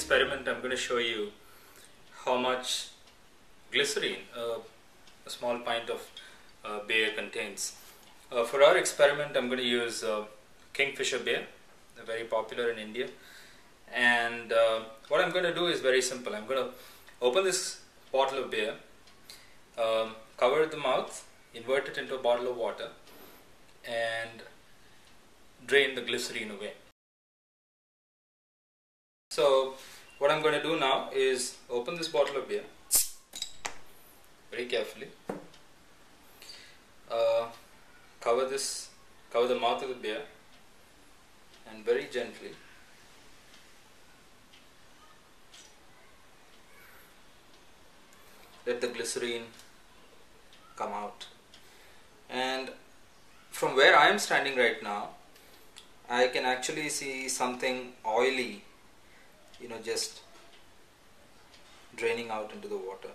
experiment I'm going to show you how much glycerin a small pint of beer contains. For our experiment I'm going to use Kingfisher beer, very popular in India, and what I'm going to do is very simple. I'm going to open this bottle of beer, cover the mouth, invert it into a bottle of water and drain the glycerin away. So what I'm going to do now is open this bottle of beer very carefully, cover the mouth of the beer, and very gently let the glycerin come out. And from where I am standing right now, I can actually see something oily, just draining out into the water.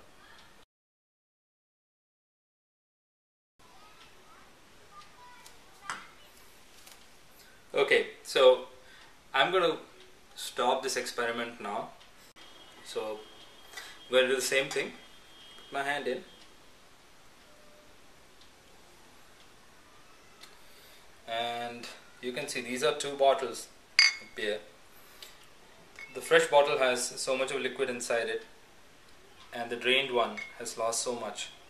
Okay, so I'm going to stop this experiment now. So I'm going to do the same thing. Put my hand in and you can see these are two bottles of beer. The fresh bottle has so much of liquid inside it and the drained one has lost so much.